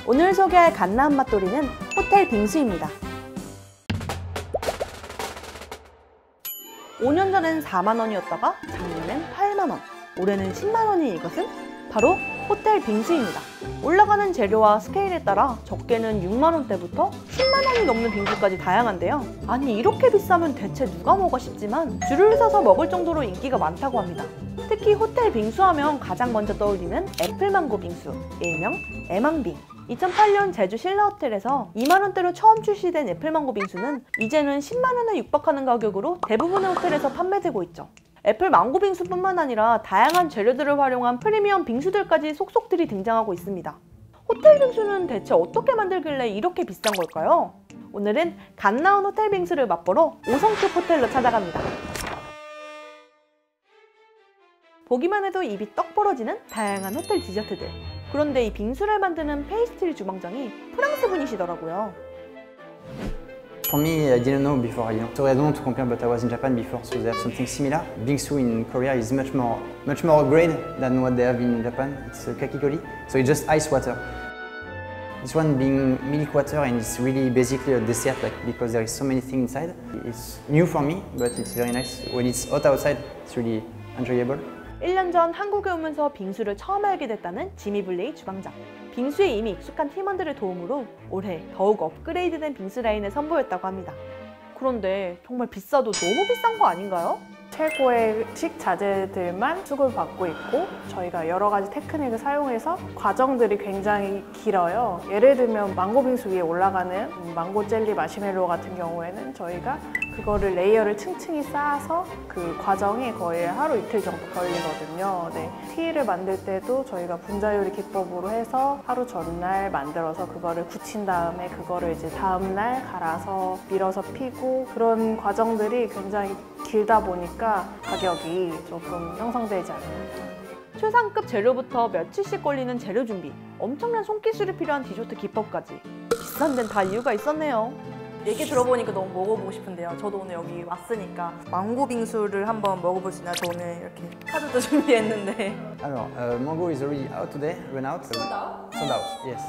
오늘 소개할 갓나온 맛돌이는 호텔 빙수입니다. 5년 전엔 4만 원이었다가 작년엔 8만 원, 올해는 10만 원인 이것은 바로 호텔 빙수입니다. 올라가는 재료와 스케일에 따라 적게는 6만 원대부터 10만 원이 넘는 빙수까지 다양한데요. 아니 이렇게 비싸면 대체 누가 먹어 싶지만 줄을 서서 먹을 정도로 인기가 많다고 합니다. 특히 호텔 빙수하면 가장 먼저 떠올리는 애플망고 빙수, 일명 애망빙. 2008년 제주 신라호텔에서 2만 원대로 처음 출시된 애플망고 빙수는 이제는 10만 원에 육박하는 가격으로 대부분의 호텔에서 판매되고 있죠. 애플망고 빙수뿐만 아니라 다양한 재료들을 활용한 프리미엄 빙수들까지 속속들이 등장하고 있습니다. 호텔 빙수는 대체 어떻게 만들길래 이렇게 비싼 걸까요? 오늘은 갓 나온 호텔 빙수를 맛보러 5성급 호텔로 찾아갑니다. 보기만 해도 입이 떡 벌어지는 다양한 호텔 디저트들. 그런데 이 빙수를 만드는 페이스트리 주방장이 프랑스 분이시더라고요. For me, I didn't know before, so I don't want to compare, but I was in Japan before, so they have something similar. Bingsu in Korea is much more upgrade than what they have in Japan. It's kakigori, so it's just ice water. This one being milk water, and it's really basically a dessert, because there is so many things inside. It's new for me, but it's very nice. When it's hot outside, it's really enjoyable. 1년 전 한국에 오면서 빙수를 처음 알게 됐다는 지미 블레이 주방장. 빙수에 이미 익숙한 팀원들의 도움으로 올해 더욱 업그레이드된 빙수 라인을 선보였다고 합니다. 그런데 정말 비싸도 너무 비싼 거 아닌가요? 최고의 식자재들만 수급받고 있고 저희가 여러 가지 테크닉을 사용해서 과정들이 굉장히 길어요. 예를 들면 망고 빙수 위에 올라가는 망고 젤리 마시멜로 같은 경우에는 저희가 그거를 레이어를 층층이 쌓아서 그 과정이 거의 하루 이틀 정도 걸리거든요. 네. 티를 만들 때도 저희가 분자요리 기법으로 해서 하루 전날 만들어서 그거를 굳힌 다음에 그거를 이제 다음날 갈아서 밀어서 피고 그런 과정들이 굉장히 길다 보니까 가격이 조금 형성되지 않습니다. 최상급 재료부터 며칠씩 걸리는 재료 준비, 엄청난 손기술이 필요한 디저트 기법까지 비싼 데는 다 이유가 있었네요. 얘기 들어보니까 너무 먹어보고 싶은데요. 저도 오늘 여기 왔으니까 망고 빙수를 한번 먹어볼 수 있나요? 저 오늘 이렇게 카드도 준비했는데. Alors, mango is already out today, run out. Sold out? Sold out, yes.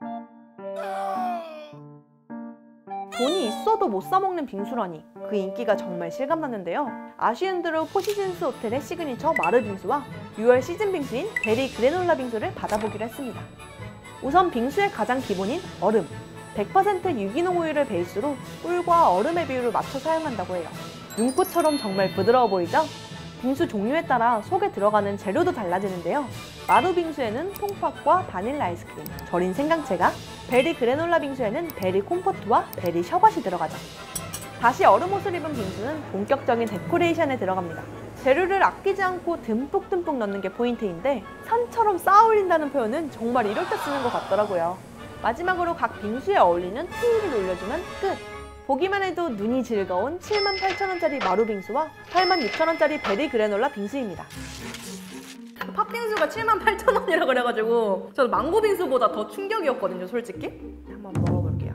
돈이 있어도 못 사먹는 빙수라니 그 인기가 정말 실감났는데요. 아쉬운 대로 포시즌스 호텔의 시그니처 마르 빙수와 6월 시즌 빙수인 베리 그래놀라 빙수를 받아보기로 했습니다. 우선 빙수의 가장 기본인 얼음. 100% 유기농 우유를 베이스로 꿀과 얼음의 비율을 맞춰 사용한다고 해요. 눈꽃처럼 정말 부드러워 보이죠? 빙수 종류에 따라 속에 들어가는 재료도 달라지는데요. 마루 빙수에는 통팥과 바닐라 아이스크림, 절인 생강채가, 베리 그래놀라 빙수에는 베리 콤포트와 베리 셔벗이 들어가죠. 다시 얼음 옷을 입은 빙수는 본격적인 데코레이션에 들어갑니다. 재료를 아끼지 않고 듬뿍듬뿍 넣는 게 포인트인데 산처럼 쌓아 올린다는 표현은 정말 이럴 때 쓰는 것 같더라고요. 마지막으로 각 빙수에 어울리는 트위를 올려주면 끝! 보기만 해도 눈이 즐거운 78,000원짜리 마루 빙수와 86,000원짜리 베리 그래놀라 빙수입니다. 팥빙수가 78,000원이라 그래가지고 저는 망고 빙수보다 더 충격이었거든요, 솔직히. 한번 먹어볼게요.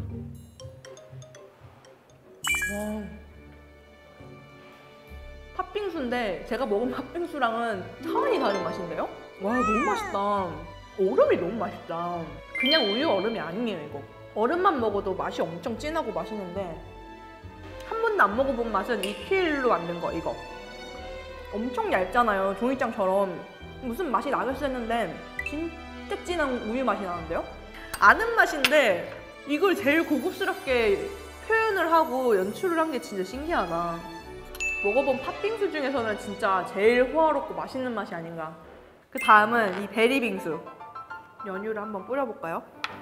와. 팥빙수인데 제가 먹은 팥빙수랑은 차원이 다른 맛인데요? 와, 너무 맛있다. 얼음이 너무 맛있다. 그냥 우유 얼음이 아니에요, 이거. 얼음만 먹어도 맛이 엄청 진하고 맛있는데 한 번도 안 먹어본 맛은 이 퀼로 만든 거, 이거. 엄청 얇잖아요, 종이장처럼. 무슨 맛이 나겠어 했는데 진짜 진한 우유 맛이 나는데요? 아는 맛인데 이걸 제일 고급스럽게 표현을 하고 연출을 한 게 진짜 신기하다. 먹어본 팥빙수 중에서는 진짜 제일 호화롭고 맛있는 맛이 아닌가. 그 다음은 이 베리 빙수. 연유를 한번 뿌려볼까요?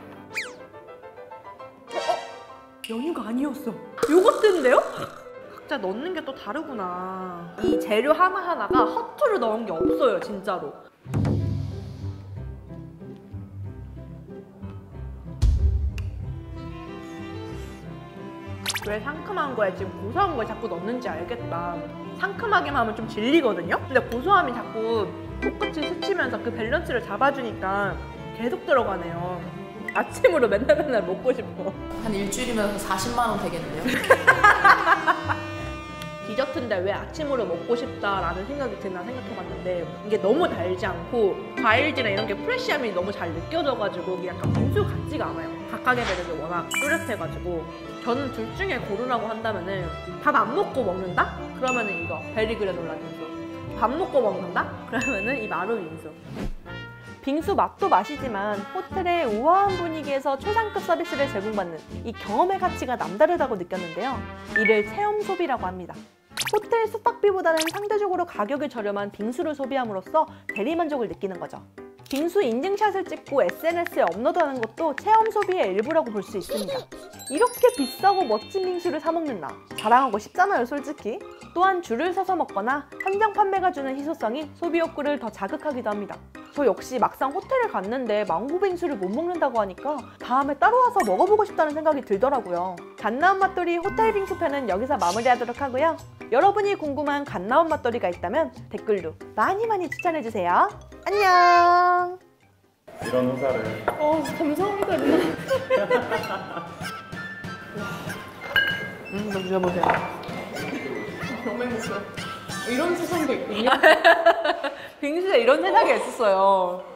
연유가 아니었어. 요거트인데요? 각자 넣는 게 또 다르구나. 이 재료 하나하나가 허투루 넣은 게 없어요, 진짜로. 왜 상큼한 거에 지금 고소한 걸 자꾸 넣는지 알겠다. 상큼하게만 하면 좀 질리거든요? 근데 고소함이 자꾸 똑같이 스치면서 그 밸런스를 잡아주니까 계속 들어가네요. 아침으로 맨날 먹고 싶어. 한 일주일이면 40만 원 되겠는데요? 디저트인데 왜 아침으로 먹고 싶다라는 생각이 드나 생각해봤는데 이게 너무 달지 않고 과일이나 이런 게 프레쉬함이 너무 잘 느껴져가지고 이게 약간 빙수 같지가 않아요. 각각의 매력이 워낙 뚜렷해가지고 저는 둘 중에 고르라고 한다면은 밥 안 먹고 먹는다? 그러면은 이거 베리 그래놀라 빙수. 밥 먹고 먹는다? 그러면은 이 마루 빙수. 빙수 맛도 맛이지만 호텔의 우아한 분위기에서 최상급 서비스를 제공받는 이 경험의 가치가 남다르다고 느꼈는데요. 이를 체험 소비라고 합니다. 호텔 숙박비보다는 상대적으로 가격이 저렴한 빙수를 소비함으로써 대리만족을 느끼는 거죠. 빙수 인증샷을 찍고 SNS에 업로드하는 것도 체험 소비의 일부라고 볼 수 있습니다. 이렇게 비싸고 멋진 빙수를 사 먹는 나 자랑하고 싶잖아요, 솔직히. 또한 줄을 서서 먹거나 한정 판매가 주는 희소성이 소비 욕구를 더 자극하기도 합니다. 저 역시 막상 호텔에 갔는데 망고 빙수를 못 먹는다고 하니까 다음에 따로 와서 먹어보고 싶다는 생각이 들더라고요. 갓 나온 맛돌이 호텔 빙수 편은 여기서 마무리하도록 하고요. 여러분이 궁금한 갓 나온 맛돌이가 있다면 댓글로 많이 추천해주세요. 안녕! 이런 회사를 감사합니다, 누나. 이거 드셔보세요. 너무 행복해. 이런 세상도 있군요. 빙수에 이런 세상이 있었어요.